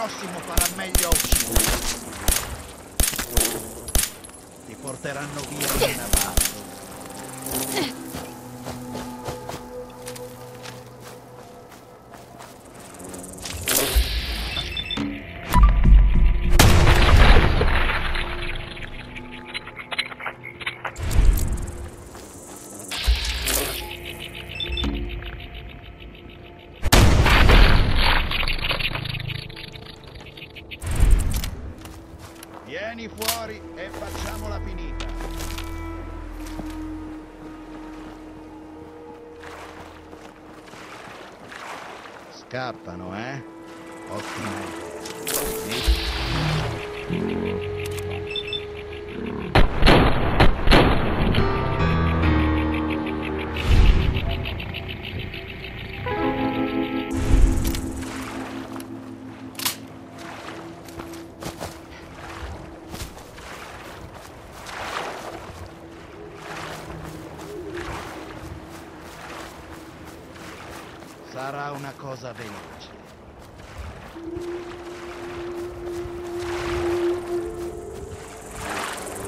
prossimo farà meglio a uccidere. Ti porteranno via in navallo. Vieni fuori e facciamola finita. Scappano, eh? Ottima idea. Sarà una cosa veloce.